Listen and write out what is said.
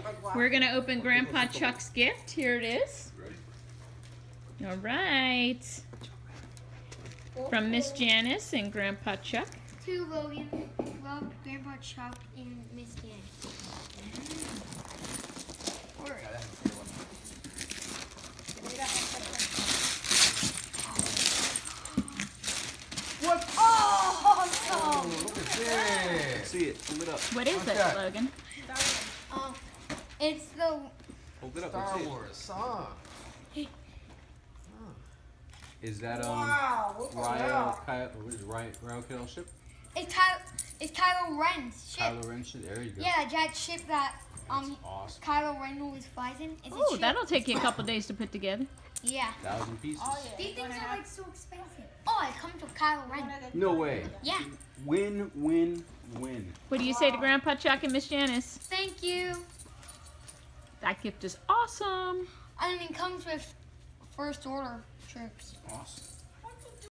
We're going to open Grandpa Chuck's gift. Here it is. All right. From Miss Janice and Grandpa Chuck. To Logan, love Grandpa Chuck and Miss Janice. What? Oh, Look at this. See it. Hold it up. What is What's it, that? Logan? it's the Hold it up. Star Let's see it. Wars song. Is that Wow, look at that. Ryle Kittle ship? it's Kylo Ren's ship. Kylo Ren ship. There you go. Yeah, that ship that That's awesome. Kylo Ren always flies in. It's a Oh, ship. that'll take you a couple days to put together. Yeah. 1,000 pieces. These things are like so expensive. Oh, it comes with Kylo Ren. No way. Yeah. Win, win, win. What do you say to Grandpa Chuck and Miss Janice? Thank you. That gift is awesome. And it comes with first order troops. Awesome.